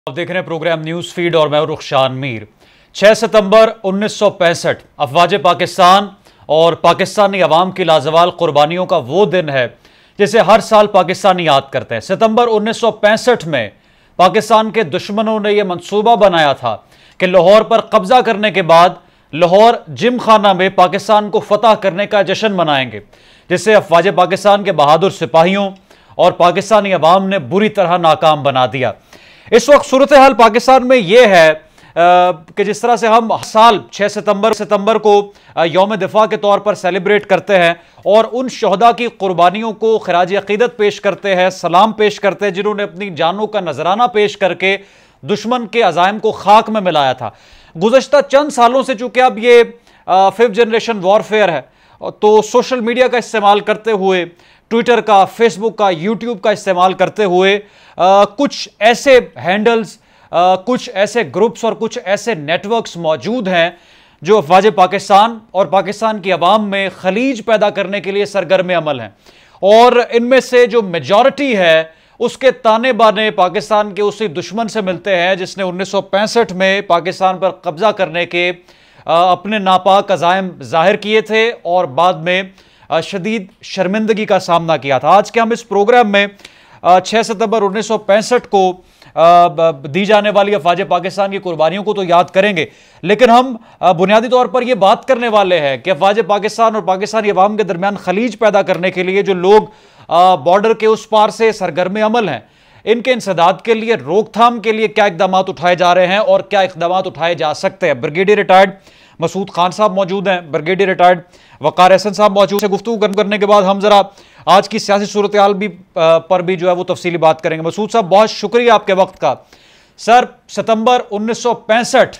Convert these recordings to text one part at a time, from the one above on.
आप देख रहे हैं प्रोग्राम न्यूज फीड और मैं हूं रुखशान मीर। 6 सितंबर 1965 अफवाज पाकिस्तान और पाकिस्तानी अवाम की लाजवाल कुर्बानियों का वो दिन है जिसे हर साल पाकिस्तानी याद करते हैं। सितंबर 1965 में पाकिस्तान के दुश्मनों ने यह मंसूबा बनाया था कि लाहौर पर कब्जा करने के बाद लाहौर जिम खाना में पाकिस्तान को फतह करने का जश्न मनाएंगे, जिसे अफवाज पाकिस्तान के बहादुर सिपाहियों और पाकिस्तानी अवाम ने बुरी तरह नाकाम बना दिया। इस वक्त सूरत हाल पाकिस्तान में यह है कि जिस तरह से हम साल 6 सितंबर को यौम दिफा के तौर पर सेलिब्रेट करते हैं और उन शहदा की कुर्बानियों को खराज अकीदत पेश करते हैं, सलाम पेश करते हैं, जिन्होंने अपनी जानों का नजराना पेश करके दुश्मन के अजायम को खाक में मिलाया था। गुज़श्ता चंद सालों से चूंकि अब ये 5th जनरेशन वॉरफेयर है, तो सोशल मीडिया का इस्तेमाल करते हुए, ट्विटर का, फेसबुक का, यूट्यूब का इस्तेमाल करते हुए कुछ ऐसे हैंडल्स, कुछ ऐसे ग्रुप्स और कुछ ऐसे नेटवर्क्स मौजूद हैं जो अफवाज पाकिस्तान और पाकिस्तान की आवाम में खलीज पैदा करने के लिए सरगर्म अमल हैं। और इनमें से जो मेजॉरिटी है उसके ताने बाने पाकिस्तान के उसी दुश्मन से मिलते हैं जिसने 1965 में पाकिस्तान पर कब्जा करने के अपने नापाक अज़ाइम जाहिर किए थे और बाद में शदीद शर्मिंदगी का सामना किया था। आज के हम इस प्रोग्राम में 6 सितंबर 1965 को दी जाने वाली अफवाज पाकिस्तान की कुर्बानियों को तो याद करेंगे, लेकिन हम बुनियादी तौर पर यह बात करने वाले हैं कि अफवाज पाकिस्तान और पाकिस्तानी अवाम के दरमियान खलीज पैदा करने के लिए जो लोग बॉर्डर के उस पार से सरगर्म अमल हैं, इनके इंसदाद के लिए, रोकथाम के लिए क्या इकदाम उठाए जा रहे हैं और क्या इकदाम उठाए जा सकते हैं। ब्रिगेडियर रिटायर्ड मसूद खान साहब मौजूद हैं, ब्रिगेडियर रिटायर्ड वकार एहसन साहब मौजूद हैं। गुफ्तगू करने के बाद हम जरा आज की सियासी सूरत हाल पर भी जो है वो तफसीली बात करेंगे। मसूद साहब, बहुत शुक्रिया आपके वक्त का। सर, सितंबर 1965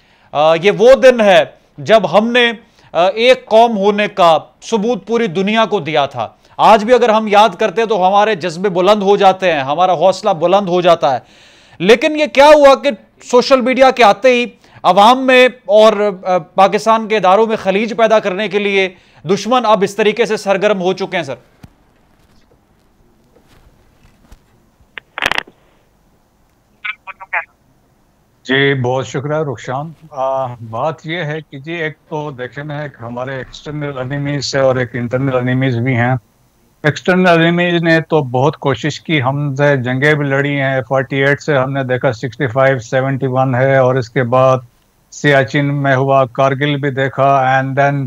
ये वो दिन है जब हमने एक कौम होने का सबूत पूरी दुनिया को दिया था। आज भी अगर हम याद करते हैं तो हमारे जज्बे बुलंद हो जाते हैं, हमारा हौसला बुलंद हो जाता है। लेकिन ये क्या हुआ कि सोशल मीडिया के आते ही अवाम में और पाकिस्तान के इदारों में खलीज पैदा करने के लिए दुश्मन अब इस तरीके से सरगर्म हो चुके हैं। सर जी, बहुत शुक्रिया रुखशान। बात यह है कि जी एक तो देखना है कि हमारे एक्सटर्नल एनिमीज और एक इंटरनल एनिमीज भी हैं। एक्सटर्नल एनिमीज ने तो बहुत कोशिश की, हमसे जंगें भी लड़ी हैं। 48 से हमने देखा 65, 71 है, और इसके बाद सियाचिन में हुआ, कारगिल भी देखा, एंड देन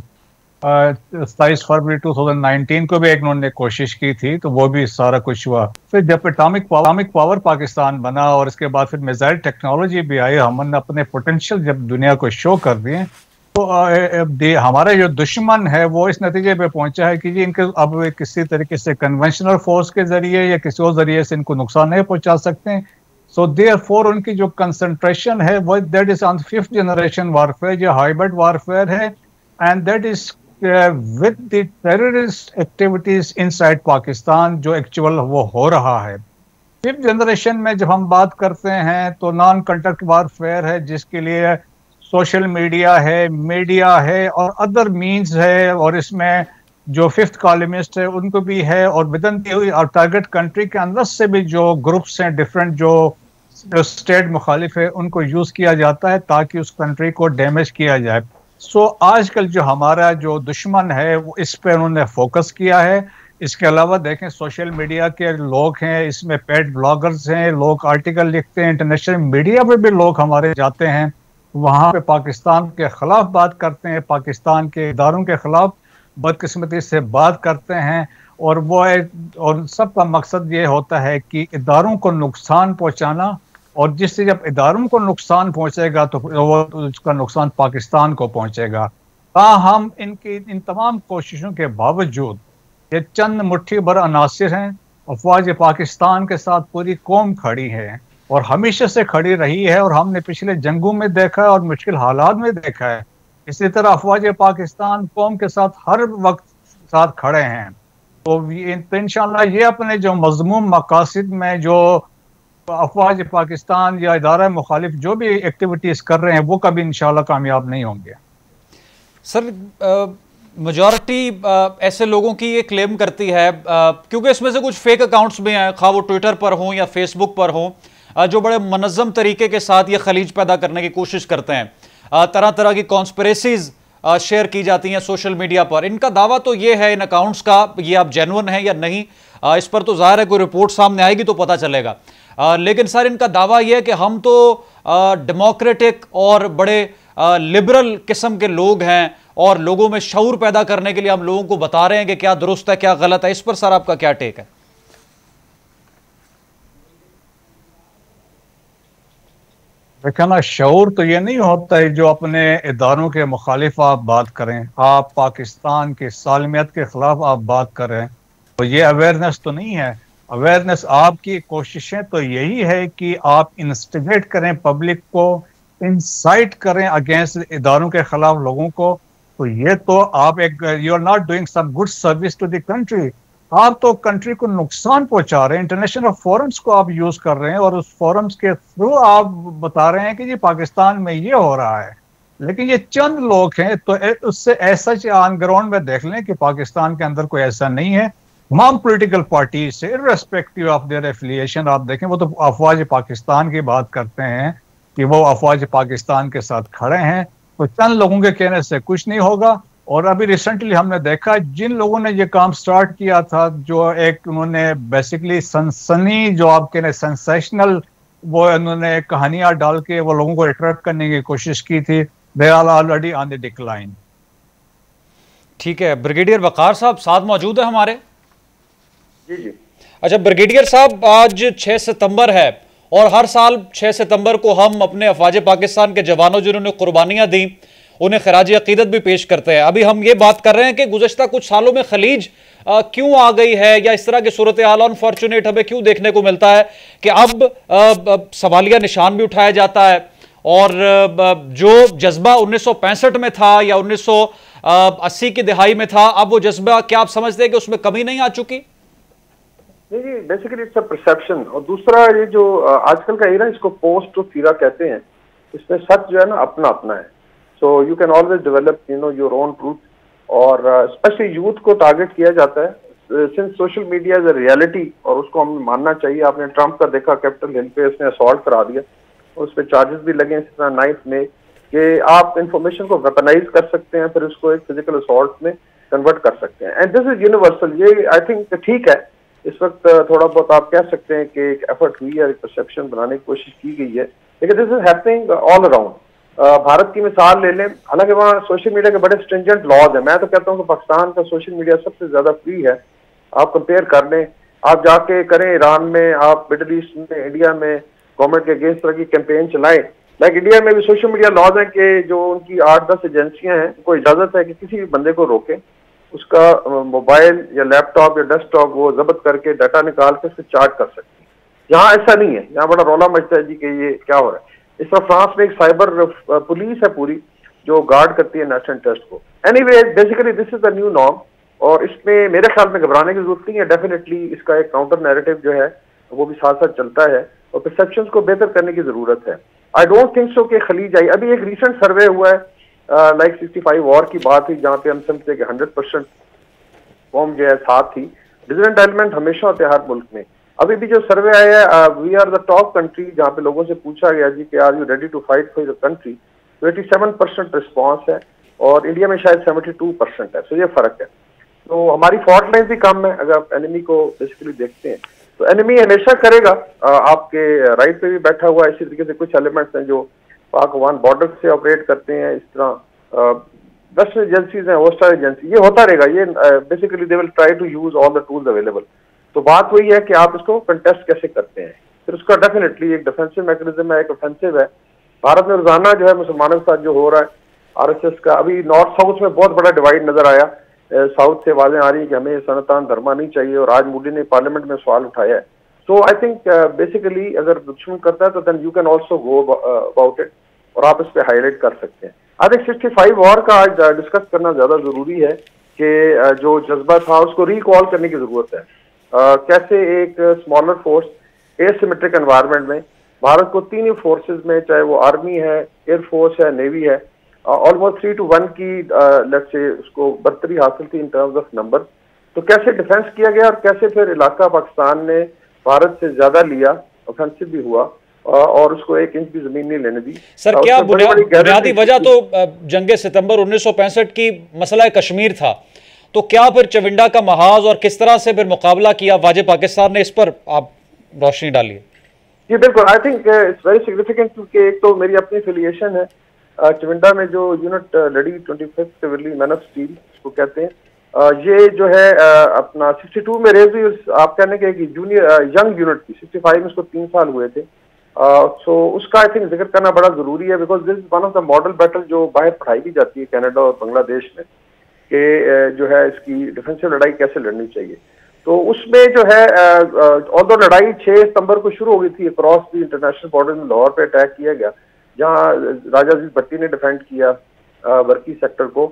27 फरवरी 2019 को भी एक उन्होंने कोशिश की थी, तो वो भी सारा कुछ हुआ। फिर जब एटॉमिक पावर पाकिस्तान बना और इसके बाद फिर मिसाइल टेक्नोलॉजी भी आई, हमने अपने पोटेंशियल जब दुनिया को शो कर दिए, तो हमारा जो दुश्मन है वो इस नतीजे पे पहुंचा है कि जी इनके अब किसी तरीके से कन्वेंशनल फोर्स के जरिए या किसी और जरिए से इनको नुकसान नहीं पहुंचा सकते। सो देयरफॉर उनकी जो कंसंट्रेशन है वो that is on 5th generation warfare, जो हाइब्रिड वारफेयर है, and that is with the terrorist activities inside Pakistan जो एक्चुअल वो हो रहा है। 5th जनरेशन में जब हम बात करते हैं तो नॉन कॉन्टैक्ट वारफेयर है, जिसके लिए सोशल मीडिया है और अदर मीन्स है, और इसमें जो 5th कॉलमिस्ट है उनको भी है, और विदन दी और टारगेट कंट्री के अंदर से भी जो ग्रुप्स हैं डिफरेंट, जो स्टेट मुखालिफ है, उनको यूज किया जाता है ताकि उस कंट्री को डैमेज किया जाए। सो आजकल जो हमारा जो दुश्मन है वो इस पर उन्होंने फोकस किया है। इसके अलावा देखें, सोशल मीडिया के लोग हैं, इसमें पेड ब्लॉगर्स हैं, लोग आर्टिकल लिखते हैं, इंटरनेशनल मीडिया पे भी लोग हमारे जाते हैं, वहाँ पे पाकिस्तान के खिलाफ बात करते हैं, पाकिस्तान के इदारों के खिलाफ बदकिस्मती से बात करते हैं, और वो और सबका मकसद ये होता है कि इदारों को नुकसान पहुँचाना, और जिससे जब इदारों को नुकसान पहुँचेगा तो वो उसका नुकसान पाकिस्तान को पहुँचेगा। हम इन तमाम कोशिशों के बावजूद ये चंद मुट्ठी भर अनासिर हैं। अफवाज पाकिस्तान के साथ पूरी कौम खड़ी है और हमेशा से खड़ी रही है, और हमने पिछले जंगों में देखा है और मुश्किल हालात में देखा है। इसी तरह अफवाज पाकिस्तान कौम के साथ हर वक्त साथ खड़े हैं। तो इंशाअल्लाह ये अपने जो मज़मूम मकासद में जो अफवाज पाकिस्तान या इदारा मुखालिफ जो भी एक्टिविटीज़ कर रहे हैं वो कभी इंशाअल्लाह कामयाब नहीं होंगे। सर, मेजॉरिटी ऐसे लोगों की ये क्लेम करती है, क्योंकि इसमें से कुछ फेक अकाउंट्स भी हैं, खा वो ट्विटर पर हों या फेसबुक पर हों, जो बड़े मनज़्ज़म तरीके के साथ ये खलीज पैदा करने की कोशिश करते हैं, तरह तरह की कॉन्स्पिरेसीज शेयर की जाती हैं सोशल मीडिया पर। इनका दावा तो ये है इन अकाउंट्स का, ये आप जेन्युइन है या नहीं इस पर तो ज़ाहिर है कोई रिपोर्ट सामने आएगी तो पता चलेगा। लेकिन सर इनका दावा यह है कि हम तो डेमोक्रेटिक और बड़े लिबरल किस्म के लोग हैं और लोगों में शऊर पैदा करने के लिए हम लोगों को बता रहे हैं कि क्या दुरुस्त है क्या गलत है। इस पर सर आपका क्या टेक है? देखा ना, शऊर तो ये नहीं होता है जो अपने इदारों के मुखालिफ आप बात करें, आप पाकिस्तान की सालमियत के खिलाफ आप बात करें, तो ये अवेयरनेस तो नहीं है। अवेयरनेस आपकी कोशिशें तो यही है कि आप इंस्टिगेट करें, पब्लिक को इंसाइट करें अगेंस्ट इदारों के खिलाफ लोगों को। तो ये तो आप एक, you are not doing some good service to the country. आप तो कंट्री को नुकसान पहुंचा रहे हैं। इंटरनेशनल फोरम्स को आप यूज कर रहे हैं और उस फोरम्स के थ्रू आप बता रहे हैं कि जी पाकिस्तान में ये हो रहा है। लेकिन ये चंद लोग हैं, तो उससे ऐसा ऑन ग्राउंड में देख लें कि पाकिस्तान के अंदर कोई ऐसा नहीं है। तमाम पॉलिटिकल पार्टी से इर्रेस्पेक्टिव ऑफ देयर एफिलिएशन, आप देखें वो तो अफवाज पाकिस्तान की बात करते हैं कि वो अफवाज पाकिस्तान के साथ खड़े हैं। तो चंद लोगों के कहने से कुछ नहीं होगा। और अभी रिसेंटली हमने देखा जिन लोगों ने ये काम स्टार्ट किया था, जो एक उन्होंने बेसिकली सनसनी, जो आप कह रहे सेंसेशनल, वो उन्होंने कहानियां डाल के वो लोगों को अट्रैक्ट करने की कोशिश की थी। They are already on the decline. ठीक है, ब्रिगेडियर वकार साहब साथ मौजूद है हमारे? जी जी। अच्छा ब्रिगेडियर साहब, आज 6 सितंबर है और हर साल 6 सितंबर को हम अपने अफवाज पाकिस्तान के जवानों जिन्होंने कुर्बानियां दी उन्हें खराज अकीदत भी पेश करते हैं। अभी हम ये बात कर रहे हैं कि गुज़श्ता कुछ सालों में खलीज क्यों आ गई है या इस तरह की सूरत हाल अनफॉर्चुनेट हमें क्यों देखने को मिलता है कि अब सवालिया निशान भी उठाया जाता है और जो जज्बा 1965 में था या 1980 की दिहाई में था, अब वो जज्बा क्या आप समझते हैं कि उसमें कमी नहीं आ चुकी? नहीं, बेसिकली इट्स अ परसेप्शन। और दूसरा ये जो आजकल का एरा, इसको पोस्ट ट्रुथ एरा कहते हैं। इसमें सच जो है ना अपना अपना है। So you can always develop your own truth. और स्पेशली यूथ को टारगेट किया जाता है since social media is a reality और उसको हमें मानना चाहिए। आपने ट्रंप का देखा, कैपिटल हिल पे उसने असॉल्ट करा दिया, उस पर चार्जेस भी लगे इस तरह 9th में कि आप इंफॉर्मेशन को वेपनाइज कर सकते हैं, फिर उसको एक फिजिकल असॉल्ट में कन्वर्ट कर सकते हैं। And this is universal. ये आई थिंक ठीक है। इस वक्त थोड़ा बहुत आप कह सकते हैं कि एक एफर्ट हुई है, एक परसेप्शन बनाने की कोशिश की गई है, लेकिन this is happening all around. Bharat की मिसाल ले लें, हालांकि वहाँ सोशल मीडिया के बड़े स्ट्रिंजेंट लॉज हैं। मैं तो कहता हूँ कि पाकिस्तान का सोशल मीडिया सबसे ज्यादा फ्री है। आप कंपेयर कर लें, आप जाके करें ईरान में, आप मिडल ईस्ट में, इंडिया में गवर्नमेंट के अगेंस्ट तरह की कैंपेन चलाएं। लाइक इंडिया में भी सोशल मीडिया लॉज हैं कि जो उनकी 8-10 एजेंसियां हैं, उनको इजाजत है कि किसी भी बंदे को रोकें, उसका मोबाइल या लैपटॉप या डेस्कटॉप वो जब्त करके डाटा निकाल के उससे चार्ज कर सकते हैं। यहाँ ऐसा नहीं है। यहाँ बड़ा रौला मचता है जी कि ये क्या हो रहा है। इस तरह फ्रांस में एक साइबर पुलिस है पूरी जो गार्ड करती है नेशनल इंटरेस्ट को। Anyway, basically this is the new norm और इसमें मेरे ख्याल में घबराने की जरूरत नहीं है। डेफिनेटली इसका एक काउंटर नैरेटिव जो है वो भी साथ साथ चलता है और परसेप्शंस को बेहतर करने की जरूरत है। आई डोंट थिंक सो कि खलीज आई। अभी एक रिसेंट सर्वे हुआ है, लाइक 65 वॉर की बात हुई, जहाँ पे हम समझते हैं कि 100% कौम जो है साथ थी। डिफरेंट एलिमेंट हमेशा होते हैं हर मुल्क में। अभी भी जो सर्वे आया है, we are the top country, जहाँ पे लोगों से पूछा गया जी कि are you ready to fight for your country, तो 87% रिस्पॉन्स है और इंडिया में शायद 72% है। तो ये फर्क है। तो हमारी फॉल्ट लाइन भी कम है अगर आप एनिमी को बेसिकली देखते हैं। तो एनिमी हमेशा करेगा, आपके राइट पे भी बैठा हुआ है। इसी तरीके से कुछ एलिमेंट्स हैं जो पाक अफगान बॉर्डर से ऑपरेट करते हैं। इस तरह वेस्टर्न एजेंसीज हैं, होस्टाइल एजेंसी, ये होता रहेगा। ये basically they will try to use all the tools available. तो बात वही है कि आप इसको कंटेस्ट कैसे करते हैं। फिर उसका डेफिनेटली एक डिफेंसिव मैकेनिज्म है, एक ऑफेंसिव है। भारत में रोजाना जो है मुसलमानों के साथ जो हो रहा है, आरएसएस का अभी नॉर्थ साउथ में बहुत बड़ा डिवाइड नजर आया। साउथ से आवाजें आ रही है कि हमें सनातन धर्म नहीं चाहिए और आज मोदी ने पार्लियामेंट में सवाल उठाया है। सो आई थिंक बेसिकली अगर दुश्मन करता है तो then you can also go about it और आप इस पे हाईलाइट कर सकते हैं। आई थिंक 65 वॉर का आज डिस्कस करना ज्यादा जरूरी है कि जो जज्बा था उसको रिकॉल करने की जरूरत है। कैसे एक स्मॉलर फोर्स एसिमेट्रिक एनवायरनमेंट में भारत को 3 ही फोर्सेस में, चाहे वो आर्मी है, एयरफोर्स है, नेवी है, ऑलमोस्ट 3 to 1 की लेट्स से उसको बर्तरी हासिल थी इन टर्म्स ऑफ नंबर। तो कैसे डिफेंस किया गया और कैसे फिर इलाका पाकिस्तान ने भारत से ज्यादा लिया, ऑफेंसिव भी हुआ और उसको 1 इंच भी जमीन नहीं लेने दी। सर क्या बुनियादी वजह तो जंग सितंबर 1965 की मसला कश्मीर था, तो क्या फिर चविंडा का महाज और किस तरह से फिर मुकाबला किया वाजे पाकिस्तान ने, इस पर आप रोशनी डालिए। जी बिल्कुल, I think it's very significant, क्योंकि एक तो मेरी अपनी एफिलिएशन है चविंडा में जो यूनिट लड़ी 25th cavalry man of steel इसको कहते हैं, ये जो है अपना 62 में रेज हुई, आप कहने के कि जूनियर यंग यूनिट थी, 65 में उसको 3 साल हुए थे। सो उसका आई थिंक जिक्र करना बड़ा जरूरी है, because this is one of the model battle जो बाहर पढ़ाई की जाती है कनाडा और बांग्लादेश में, कि जो है इसकी डिफेंसिव लड़ाई कैसे लड़नी चाहिए। तो उसमें जो है ऑल्दो लड़ाई 6 सितंबर को शुरू हो गई थी, अक्रॉस द इंटरनेशनल बॉर्डर में लाहौर पे अटैक किया गया, जहां राजा अजीज भट्टी ने डिफेंड किया वर्की सेक्टर को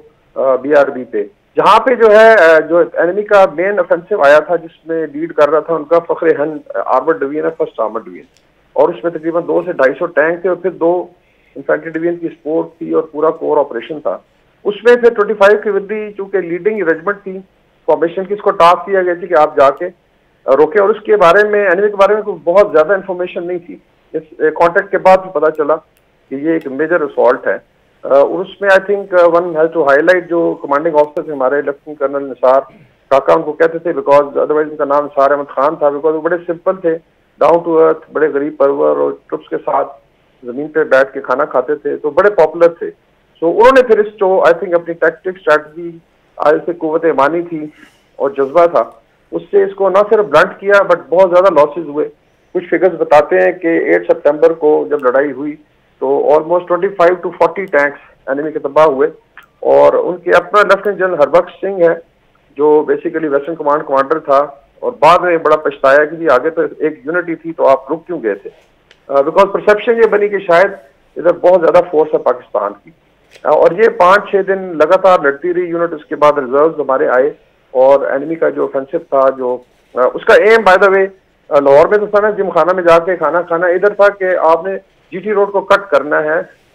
BRB पे, जहां पे जो है जो एनिमी का मेन ऑफेंसिव आया था जिसमें लीड कर रहा था उनका फखरे हिंद आर्मर्ड डिवीजन है, फर्स्ट आर्मर्ड डिवीजन, और उसमें तकरीबन 200 से 250 टैंक थे और फिर 2 इन्फेंट्री डिवीजन की सपोर्ट थी और पूरा कोर ऑपरेशन था। उसमें फिर 25 कैवलरी चूंकि लीडिंग रेजिमेंट थी फॉर्मेशन की, इसको टास्क किया गया थी कि आप जाके रोके, और उसके बारे में एनिमी के बारे में कोई बहुत ज्यादा इन्फॉर्मेशन नहीं थी। इस कॉन्टेक्ट के बाद पता चला कि ये एक मेजर असॉल्ट है, और उसमें I think one has to highlight जो कमांडिंग ऑफिसर थे हमारे, लेफ्टिनेंट कर्नल निसार काका उनको कहते थे, बिकॉज अदरवाइज उनका नाम निसार अहमद खान था, बिकॉज वो बड़े सिंपल थे, डाउन टू अर्थ, बड़े गरीब परवर, और ट्रुप्स के साथ जमीन पे बैठ के खाना खाते थे, तो बड़े पॉपुलर थे। सो उन्होंने फिर इस जो आई थिंक अपनी टैक्टिक स्ट्रैटेजी आज से कुव्वत ईमानी थी और जज्बा था, उससे इसको ना सिर्फ ब्लंट किया बट बहुत ज्यादा लॉसेज हुए। कुछ फिगर्स बताते हैं कि 8 सितंबर को जब लड़ाई हुई तो ऑलमोस्ट 25 to 40 टैंक्स एनिमी के तबाह हुए, और उनके अपना लेफ्टिनेंट जनरल हरबख्श सिंह है जो बेसिकली वेस्टर्न कमांड कमांडर था, और बाद में बड़ा पछताया कि जी आगे तो एक यूनिटी थी तो आप रुक क्यों गए थे, बिकॉज परसेप्शन ये बनी कि शायद इधर बहुत ज्यादा फोर्स है पाकिस्तान की, और ये 5-6 दिन लगातार लड़ती रही यूनिट। उसके बाद रिजर्व हमारे आए और एनिमी का जो ऑफेंसिव था, जो उसका aim by the way Lahore में तो था ना, जिम खाना में जाके खाना खाना, इधर था कि आपने GT रोड को कट करना है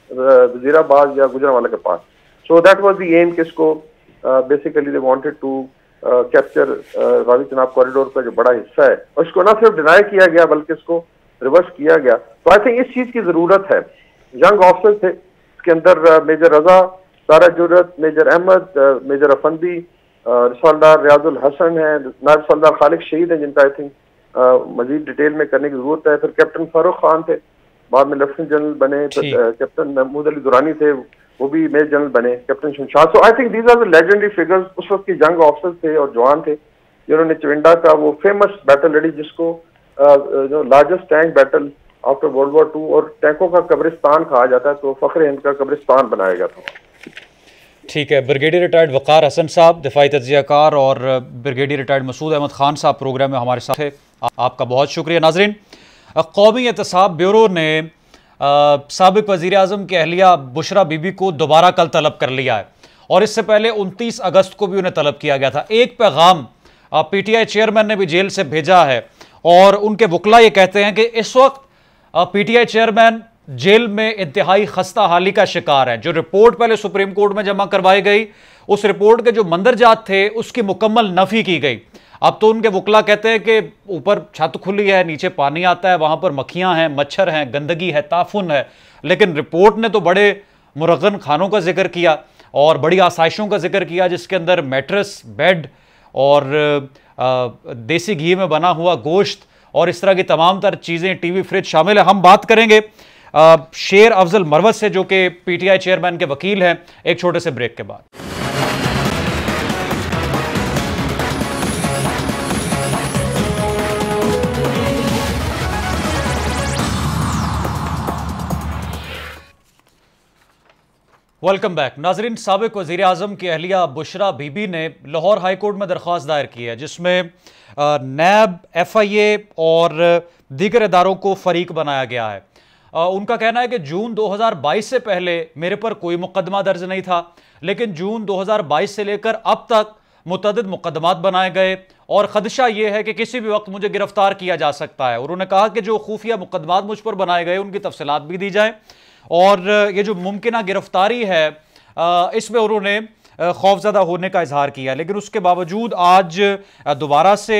वजीराबाद या गुजरांवाला के पास। So that was the aim, किसको basically they wanted to capture Ravi Chenab corridor का जो बड़ा हिस्सा है, और इसको ना सिर्फ डिनाई किया गया बल्कि इसको रिवर्स किया गया। तो आई थिंक इस चीज की जरूरत है। यंग ऑफिसर थे, इसके अंदर मेजर रजा, सारा जुरत, मेजर अहमद, मेजर अफंदी, रसौलदार रियाजुल हसन है, नायब रसौलदार खालिक शहीद है जिनका आई थिंक मजीद डिटेल में करने की जरूरत है। फिर कैप्टन फारूक खान थे, बाद में लेफ्टिनेंट जनरल बने, कैप्टन महमूद अली दुरानी थे, वो भी मेजर जनरल बने, captain Shamshad. So I think these are the legendary figures, उस वक्त के जंग ऑफिसर थे और जवान थे जिन्होंने चविंडा का वो फेमस बैटल लड़ी, जिसको जो largest tank battle after World War II और टैंकों का कब्रिस्तान कहा जाता है, तो फखरे हिंद का कब्रिस्तान बनाया गया था। ठीक है, ब्रिगेडियर रिटायर्ड वक़ार हसन साहब, दिफाई तज्ज़ियाकार, और ब्रिगेडियर रिटायर्ड मसूद अहमद खान साहब प्रोग्राम में हमारे साथ थे, आपका बहुत शुक्रिया। नाजरीन, कौमी एहतसाब ब्यूरो ने साबिक़ वज़ीर आज़म की अहलिया बुशरा बीबी को दोबारा कल तलब कर लिया है, और इससे पहले 29 अगस्त को भी उन्हें तलब किया गया था। एक पैगाम PTI चेयरमैन ने भी जेल से भेजा है, और उनके वकला ये कहते हैं कि इस वक्त PTI चेयरमैन जेल में इंतहाई खस्ता हाली का शिकार है। जो रिपोर्ट पहले सुप्रीम कोर्ट में जमा करवाई गई, उस रिपोर्ट के जो मंदरजात थे उसकी मुकम्मल नफी की गई। अब तो उनके वकला कहते हैं कि ऊपर छत खुली है, नीचे पानी आता है, वहां पर मक्खियां हैं, मच्छर हैं, गंदगी है, ताफुन है, लेकिन रिपोर्ट ने तो बड़े मुरगन खानों का जिक्र किया और बड़ी आसाइशों का जिक्र किया, जिसके अंदर मैट्रेस, बेड और देसी घी में बना हुआ गोश्त और इस तरह की तमाम तर चीज़ें, टीवी, फ्रिज शामिल है। हम बात करेंगे शेर अफजल मरवत से, जो कि PTI चेयरमैन के वकील हैं, एक छोटे से ब्रेक के बाद। Welcome back. नाजरीन, साबिक़ वज़ीर आज़म की अहलिया बुशरा बीबी ने लाहौर हाई कोर्ट में दरख्वास्त दायर की है, जिसमें नैब, FIA और दीगर इदारों को फरीक बनाया गया है। उनका कहना है कि जून 2022 से पहले मेरे पर कोई मुकदमा दर्ज नहीं था, लेकिन जून 2022 से लेकर अब तक मुतअद्दिद मुकदमात बनाए गए और ख़दशा ये है कि किसी भी वक्त मुझे गिरफ्तार किया जा सकता है। और उन्होंने कहा कि जो खुफिया मुकदमात मुझ पर बनाए गए उनकी तफसीलात भी दी जाए, और ये जो मुमकिन गिरफ्तारी है इसमें उन्होंने खौफजदा होने का इजहार किया। लेकिन उसके बावजूद आज दोबारा से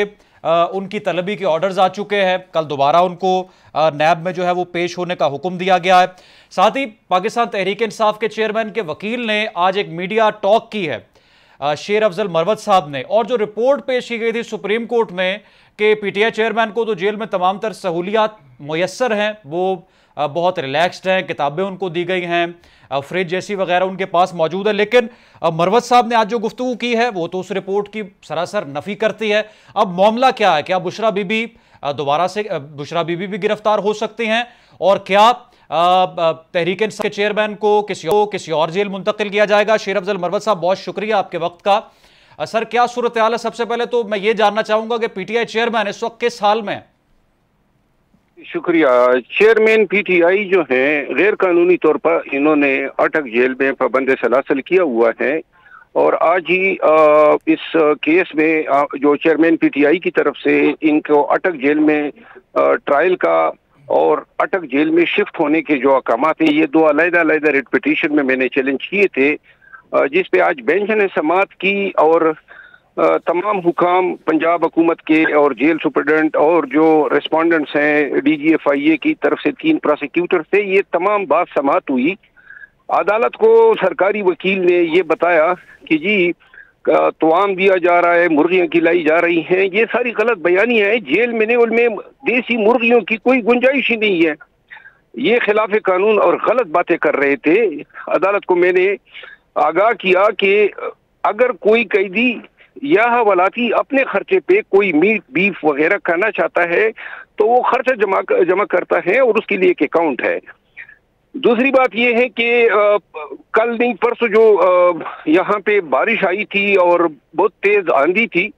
उनकी तलबी के ऑर्डर्स आ चुके हैं। कल दोबारा उनको नैब में जो है वो पेश होने का हुक्म दिया गया है। साथ ही पाकिस्तान तहरीक इंसाफ के चेयरमैन के वकील ने आज एक मीडिया टॉक की है शेर अफजल मरवत साहब ने, और जो रिपोर्ट पेश की गई थी सुप्रीम कोर्ट में कि पीटीआई चेयरमैन को तो जेल में तमाम तर सहूलियात मुयस्सर हैं, वो बहुत रिलैक्स्ड हैं, किताबें उनको दी गई हैं, फ्रिज जैसी वगैरह उनके पास मौजूद है, लेकिन मरवत साहब ने आज जो गुफ्तगू की है वो तो उस रिपोर्ट की सरासर नफी करती है। अब मामला क्या है? क्या बुशरा बीबी दोबारा से बुशरा बीबी भी गिरफ्तार हो सकती हैं, और क्या तहरीक इंसाफ के चेयरमैन को किसी और जेल मुंतकिल किया जाएगा? शेर अफजल मरवत साहब, बहुत शुक्रिया आपके वक्त का। सर, क्या सूरत हाल है? सबसे पहले तो मैं ये जानना चाहूंगा कि पीटीआई चेयरमैन इस वक्त किस हाल में? शुक्रिया। चेयरमैन पीटीआई जो हैं गैर कानूनी तौर पर इन्होंने अटक जेल में पाबंद सलासल किया हुआ है, और आज ही इस केस में जो चेयरमैन पीटीआई की तरफ से इनको अटक जेल में ट्रायल का और अटक जेल में शिफ्ट होने के जो अहकामात हैं, ये दो अलग-अलग रिट पिटीशन में मैंने चैलेंज किए थे, जिस पे आज बेंच ने समाअत की, और तमाम हुकाम पंजाब हुकूमत के और जेल सुपरडेंट और जो रेस्पोंडेंट्स हैं डीजीएफआईए की तरफ से 3 प्रोसिक्यूटर थे, ये तमाम बात समाअत हुई। अदालत को सरकारी वकील ने ये बताया कि जी तवाम दिया जा रहा है, मुर्गियां खिलाई जा रही हैं, ये सारी गलत बयानियां हैं। जेल में देसी मुर्गियों की कोई गुंजाइश ही नहीं है, ये खिलाफ कानून और गलत बातें कर रहे थे। अदालत को मैंने आगाह किया कि अगर कोई कैदी या हवालाती अपने खर्चे पे कोई मीट बीफ वगैरह खाना चाहता है तो वो खर्चा जमा करता है और उसके लिए एक अकाउंट है। दूसरी बात यह है कि कल नहीं परसों जो यहाँ पे बारिश आई थी और बहुत तेज आंधी थी,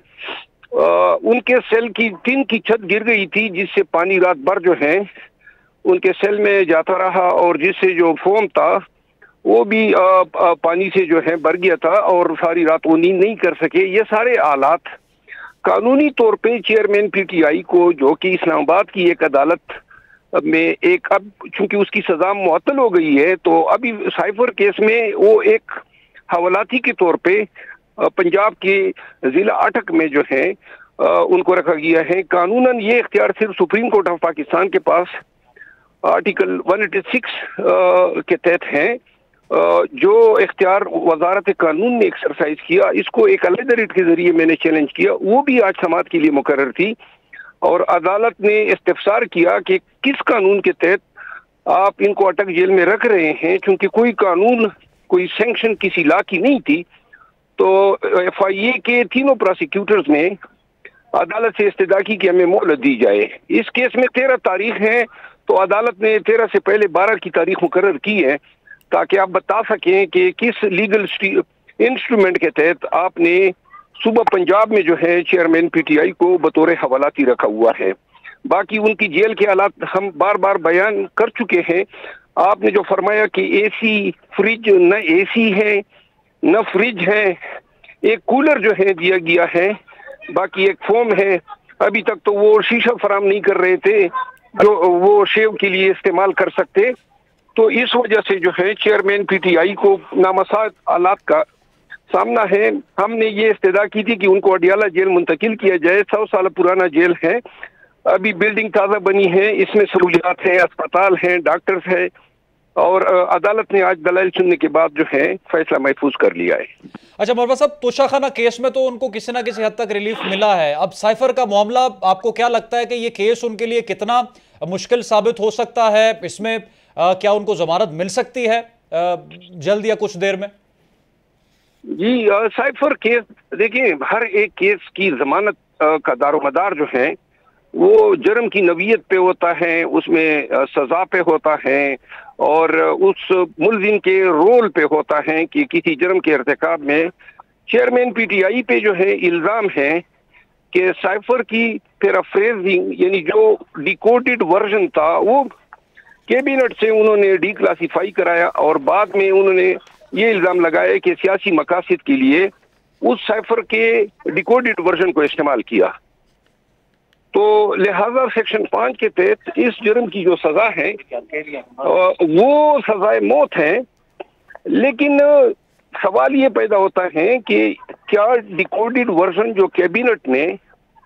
उनके सेल की टीन की छत गिर गई थी, जिससे पानी रात भर जो है उनके सेल में जाता रहा, और जिससे जो फोम था वो भी पानी से जो है भर गया था और सारी रात वो नींद नहीं कर सके। ये सारे हालात कानूनी तौर पे चेयरमैन पीटीआई को, जो कि इस्लामाबाद की एक अदालत में एक, अब चूंकि उसकी सजा मुअत्तल हो गई है, तो अभी साइफर केस में वो एक हवालाती के तौर पे पंजाब के जिला अटक में जो है उनको रखा गया है। कानूनन ये इख्तियार सिर्फ सुप्रीम कोर्ट ऑफ पाकिस्तान के पास आर्टिकल 186 के तहत है। जो इख्तियार वजारत कानून ने एक्सरसाइज किया, इसको एक अलग रिट के जरिए मैंने चैलेंज किया, वो भी आज समाअत के लिए मुकर्रर थी, और अदालत ने इस्तफसार किया कि किस कानून के तहत आप इनको अटक जेल में रख रहे हैं। चूंकि कोई कानून, कोई सैंक्शन किसी लॉ की नहीं थी, तो एफआईए के तीनों प्रोसिक्यूटर्स ने अदालत से इस्तदा की कि हमें मोहलत दी जाए। इस केस में 13 तारीख है, तो अदालत ने 13 से पहले 12 की तारीख मुकर्रर की है, ताकि आप बता सकें कि किस लीगल इंस्ट्रूमेंट के तहत आपने सुबह पंजाब में जो है चेयरमैन पीटीआई को बतौर हवालाती रखा हुआ है। बाकी उनकी जेल के हालात हम बार बार बयान कर चुके हैं। आपने जो फरमाया कि एसी फ्रिज, न एसी है न फ्रिज है, एक कूलर जो है दिया गया है, बाकी एक फोम है। अभी तक तो वो शीशा फराम नहीं कर रहे थे जो वो शेव के लिए इस्तेमाल कर सकते। तो इस वजह से जो है चेयरमैन पीटीआई को नामसाद हालात का सामना है। हमने ये इस्तदा की थी कि उनको अडियाला जेल मुंतकिल किया जाए। 100 साल पुराना जेल है, अभी बिल्डिंग ताज़ा बनी है, इसमें सहूलियात है, अस्पताल हैं, डॉक्टर्स है, और अदालत ने आज दलाइल सुनने के बाद जो है फैसला महफूज कर लिया है। अच्छा मरवत साहब, तोशाखाना केस में तो उनको किसी ना किसी हद तक रिलीफ मिला है। अब साइफर का मामला, आपको क्या लगता है कि ये केस उनके लिए कितना मुश्किल साबित हो सकता है? इसमें क्या उनको जमानत मिल सकती है जल्द या कुछ देर में? जी, साइफर केस देखिए, हर एक केस की जमानत का दारोमदार जो है वो जुर्म की नवीयत पे होता है, उसमें सजा पे होता है, और उस मुल्जिम के रोल पे होता है कि किसी जुर्म के इर्तिकाब में। चेयरमैन पीटीआई पे जो है इल्जाम है कि साइफर की पैराफ्रेजिंग, यानी जो डिकोडेड वर्जन था वो कैबिनेट से उन्होंने डिक्लासिफाई कराया, और बाद में उन्होंने ये इल्जाम लगाया कि सियासी मकासद के लिए उस साइफर के डिकोडेड वर्जन को इस्तेमाल किया। तो लिहाजा सेक्शन 5 के तहत इस जुर्म की जो सजा है वो सजाए मौत है। लेकिन सवाल ये पैदा होता है कि क्या डिकोडेड वर्जन जो कैबिनेट ने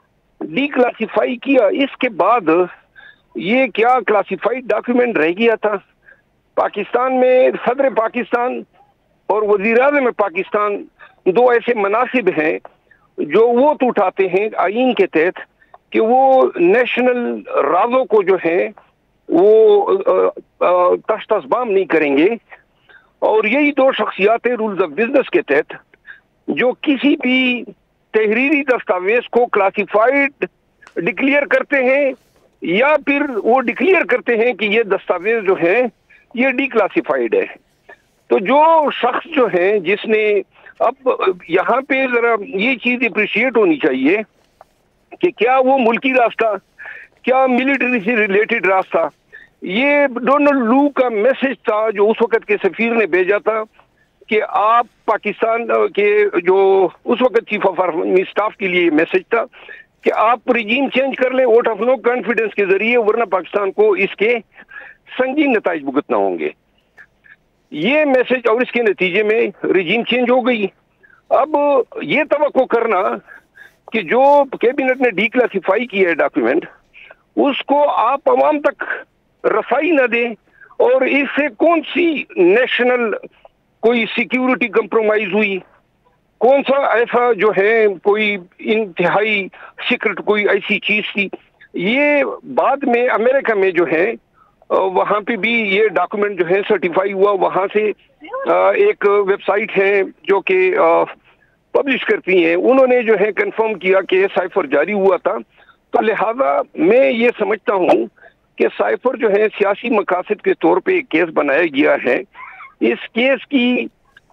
डिक्लासिफाई किया, इसके बाद ये क्या क्लासिफाइड डॉक्यूमेंट रह गया था? पाकिस्तान में सदर पाकिस्तान और वज़ीर-ए-आज़म पाकिस्तान दो ऐसे मनासिब हैं जो वो तो उठाते हैं आईन के तहत कि वो नेशनल राजों को जो है वो तश्तस्बाम नहीं करेंगे, और यही दो शख्सियात रूल्स ऑफ बिजनेस के तहत जो किसी भी तहरीरी दस्तावेज को क्लासिफाइड डिक्लेयर करते हैं या फिर वो डिक्लेयर करते हैं कि ये दस्तावेज जो है ये डिक्लासिफाइड है। तो जो शख्स जो है जिसने, अब यहाँ पे जरा ये चीज अप्रिशिएट होनी चाहिए कि क्या वो मुल्की रास्ता, क्या मिलिट्री से रिलेटेड रास्ता, ये डोनाल्ड लू का मैसेज था जो उस वक्त के सफीर ने भेजा था कि आप पाकिस्तान के जो उस वक्त चीफ ऑफ आर्मी स्टाफ के लिए मैसेज था कि आप रिजीम चेंज कर लें वोट ऑफ नो कॉन्फिडेंस के जरिए, वरना पाकिस्तान को इसके संगीन नताइज भुगतना होंगे। ये मैसेज, और इसके नतीजे में रिजीम चेंज हो गई। अब ये तवक्को करना कि जो कैबिनेट ने डिक्लासिफाई किया है डॉक्यूमेंट, उसको आप अवाम तक रसाई न दें, और इससे कौन सी नेशनल कोई सिक्योरिटी कंप्रोमाइज हुई, कौन सा ऐसा जो है कोई इंतहाई सीक्रेट कोई ऐसी चीज थी। ये बाद में अमेरिका में जो है वहां पे भी ये डॉक्यूमेंट जो है सर्टिफाई हुआ, वहां से एक वेबसाइट है जो कि पब्लिश करती हैं, उन्होंने जो है कंफर्म किया कि साइफर जारी हुआ था। तो लिहाजा मैं ये समझता हूँ कि साइफर जो है सियासी मकासद के तौर पे एक केस बनाया गया है। इस केस की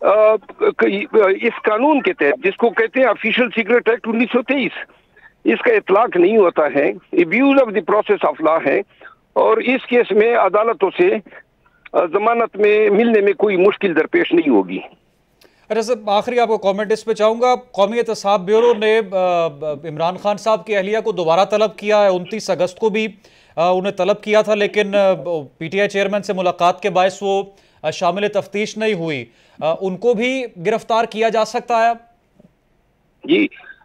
इस कानून के तहत, जिसको कहते हैं ऑफिशियल सीक्रेट एक्ट 1923, इसका इतलाक नहीं होता है, abuse of the process of law है, और इस केस में अदालतों से जमानत में मिलने में कोई मुश्किल दरपेश नहीं होगी। अच्छा सर, आखिरी आपको कमेंट इस पे चाहूंगा। कौमी एहतसाब ब्यूरो ने इमरान खान साहब की अहलिया को दोबारा तलब किया है, 29 अगस्त को भी उन्हें तलब किया था, लेकिन पीटीआई चेयरमैन से मुलाकात के बायस वो शामिल तफ्तीश नहीं हुई। उनको भी गिरफ्तार किया जा सकता है? जी,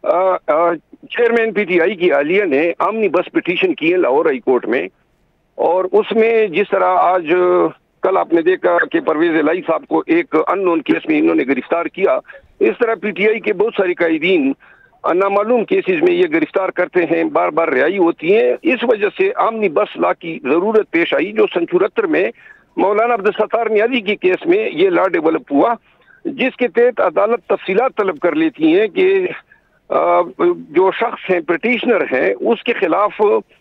चेयरमैन पीटीआई की अहलिया ने आमनी बस पिटीशन की है लाहौर हाई कोर्ट में, और उसमें जिस तरह आज कल आपने देखा कि परवेज इलाही साहब को एक अननोन केस में इन्होंने गिरफ्तार किया, इस तरह पीटीआई के बहुत सारे कायदीन नामालूम केसेस में ये गिरफ्तार करते हैं, बार बार रिहाई होती है। इस वजह से आमनी बस लॉ की जरूरत पेश आई, जो सन 74 में मौलाना अब्दुल सत्तार नियाज़ी के केस में ये लॉ डेवलप हुआ, जिसके तहत अदालत तफसीलात तलब कर लेती है कि जो शख्स हैं, पिटीशनर हैं, उसके खिलाफ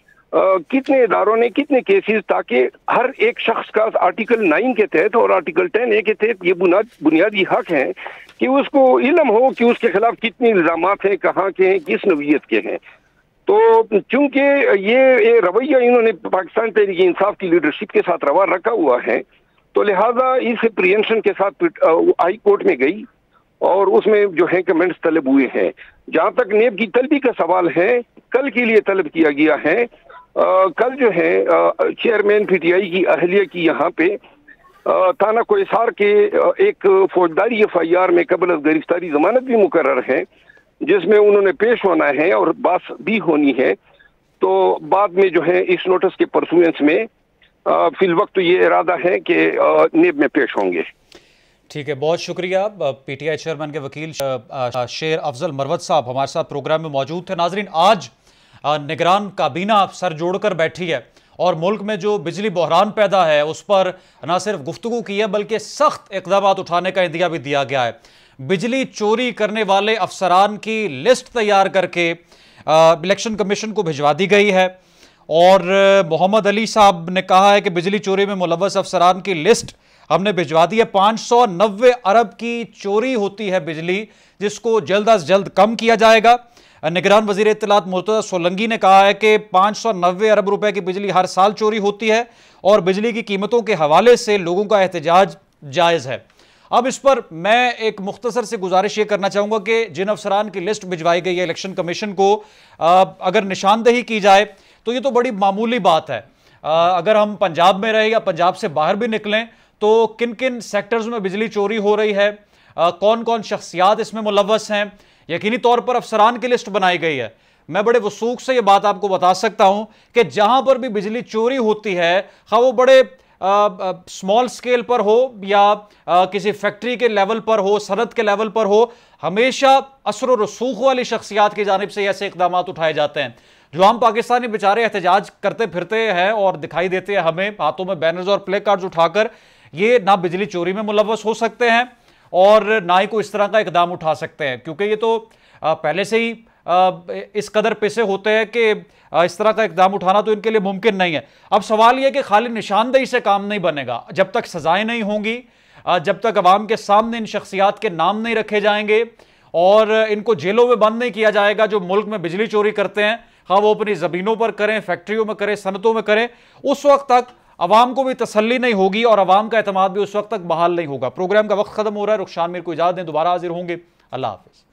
कितने इदारों ने कितने केसेस, ताकि हर एक शख्स का आर्टिकल 9 के तहत और आर्टिकल 10A के तहत ये बुनियादी हक है कि उसको इल्म हो कि उसके खिलाफ कितने इल्जामात हैं, कहाँ के हैं, किस नौइयत के हैं। तो चूंकि ये रवैया इन्होंने पाकिस्तान तहरीक इंसाफ की लीडरशिप के साथ रवा रखा हुआ है, तो लिहाजा इस प्रियेंशन के साथ हाई कोर्ट में गई और उसमें जो है कमेंट्स तलब हुए हैं। जहां तक नेब की तलबी का सवाल है, कल के लिए तलब किया गया है। कल जो है चेयरमैन पीटीआई की अहलिया की यहाँ पे थाना कोहिसार के एक फौजदारी FIR में कबल गिरफ्तारी जमानत भी मुकर्रर है, जिसमें उन्होंने पेश होना है और बात भी होनी है। तो बाद में जो है इस नोटिस के परसुएंस में फिल वक्त ये इरादा है कि नेब में पेश होंगे। ठीक है, बहुत शुक्रिया। पीटीआई चेयरमैन के वकील शेर अफजल मरवत साहब हमारे साथ प्रोग्राम में मौजूद थे। नाजरीन, आज निगरान काबीना सर जोड़कर बैठी है और मुल्क में जो बिजली बहरान पैदा है उस पर न सिर्फ गुफ्तगू की है बल्कि सख्त इक़दाम उठाने का इंदिया भी दिया गया है। बिजली चोरी करने वाले अफसरान की लिस्ट तैयार करके इलेक्शन कमीशन को भिजवा दी गई है और मोहम्मद अली साहब ने कहा है कि बिजली चोरी में मुलव्वस अफसरान की लिस्ट हमने भिजवा दी है। 590 अरब की चोरी होती है बिजली, जिसको जल्द अज जल्द कम किया जाएगा। निगरान वजीर इत्तलात मुर्तज़ा सोलंकी ने कहा है कि 590 अरब रुपए की बिजली हर साल चोरी होती है और बिजली की कीमतों के हवाले से लोगों का एहतजाज जायज़ है। अब इस पर मैं एक मुख्तसर से गुजारिश ये करना चाहूँगा कि जिन अफसरान की लिस्ट भिजवाई गई है इलेक्शन कमीशन को, अगर निशानदेही की जाए तो ये तो बड़ी मामूली बात है। अगर हम पंजाब में रहे या पंजाब से बाहर भी निकलें तो किन किन सेक्टर्स में बिजली चोरी हो रही है, कौन कौन शख्सियात इसमें मुलव्वस हैं, यकीनी तौर पर अफसरान की लिस्ट बनाई गई है। मैं बड़े वसूख से ये बात आपको बता सकता हूं कि जहां पर भी बिजली चोरी होती है, हाँ वो बड़े स्मॉल स्केल पर हो या किसी फैक्ट्री के लेवल पर हो, सनत के लेवल पर हो, हमेशा असर और रसूख वाली शख्सियात की जानिब से ऐसे इकदाम उठाए जाते हैं। जो हम पाकिस्तानी बेचारे एहतजाज करते फिरते हैं और दिखाई देते हैं हमें हाथों में बैनर्स और प्ले कार्ड्स उठाकर, ये ना बिजली चोरी में मुलव्वस हो सकते हैं और ना ही कोई इस तरह का इकदाम उठा सकते हैं, क्योंकि ये तो पहले से ही इस कदर पैसे होते हैं कि इस तरह का इकदाम उठाना तो इनके लिए मुमकिन नहीं है। अब सवाल यह कि खाली निशानदेही से काम नहीं बनेगा, जब तक सजाएं नहीं होंगी, जब तक अवाम के सामने इन शख्सियात के नाम नहीं रखे जाएंगे और इनको जेलों में बंद नहीं किया जाएगा जो मुल्क में बिजली चोरी करते हैं, हाँ वो अपनी जमीनों पर करें, फैक्ट्रियों में करें, सनतों में करें, उस वक्त तक अवाम को भी तसल्ली नहीं होगी और अवाम का एतमाद भी उस वक्त तक बहाल नहीं होगा। प्रोग्राम का वक्त खत्म हो रहा है। रुखसान मीर को इजाजत दें, दोबारा हाजिर होंगे। अल्लाह हाफिज।